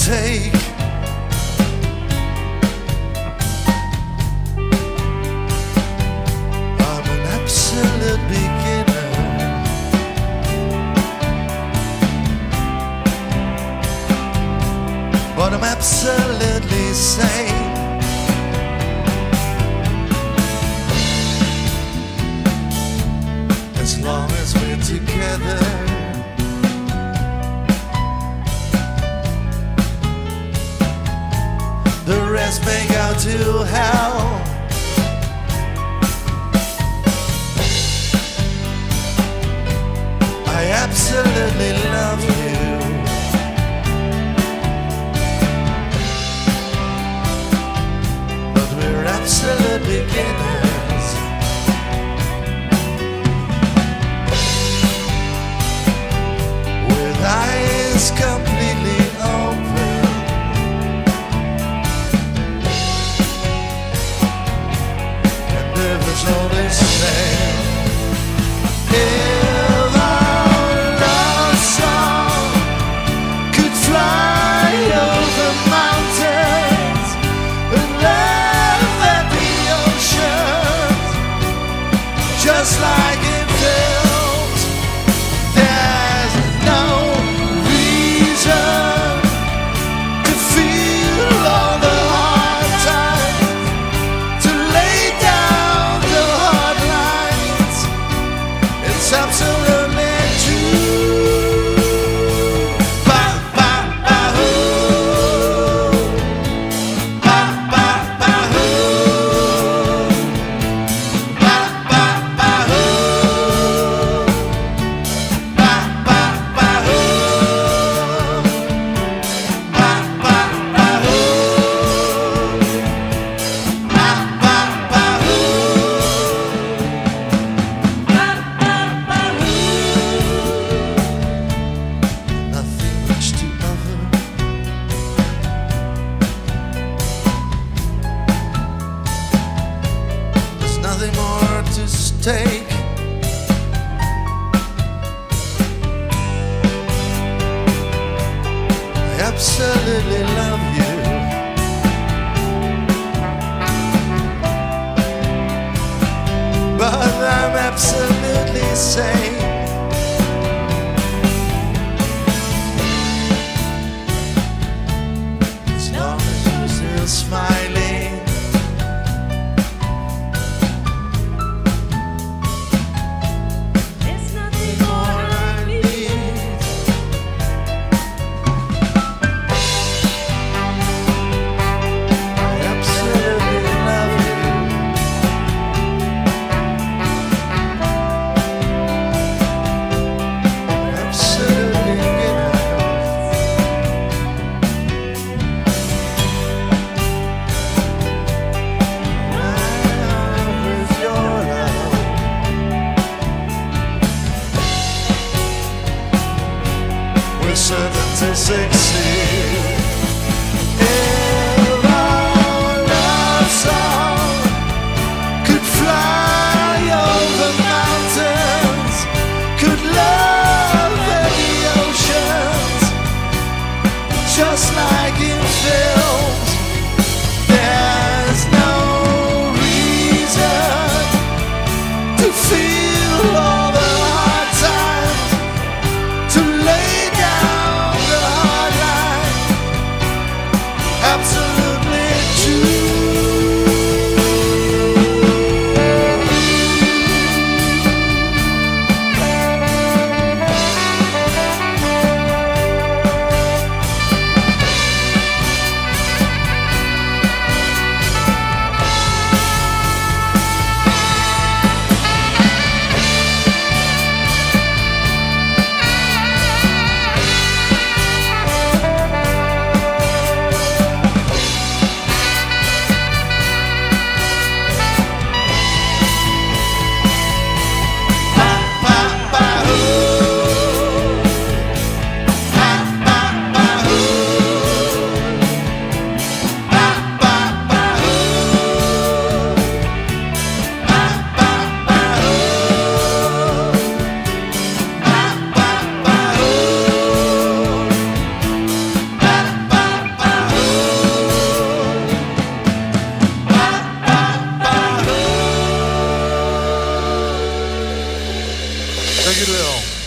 take. I'm an absolute beginner, but I'm absolutely sane. As long as we're together, the rest may go to hell. I absolutely love you, but we're absolute beginners. With eyes completely open, and there's only say, if our love song could fly over mountains and laugh at the oceans, just like in films, there's no reason to feel all the hard times, to lay down the hard lines. It's absolutely true. Ba ba ba hoo, ba ba ba hoo, ba ba ba hoo, ba ba ba hoo, ba ba ba hoo, ba ba ba hoo. Nothing much to offer, there's nothing more to stake. I absolutely love you, but I'm absolutely sane. As long as you're still smiling, There's nothing more I need. I absolutely love you, absolutely with your love. We're certain to succeed. If our love song could fly over mountains, could love the oceans, just like in films, there's no reason to feel all the hard times, to lay down the hard lines. 기도해요.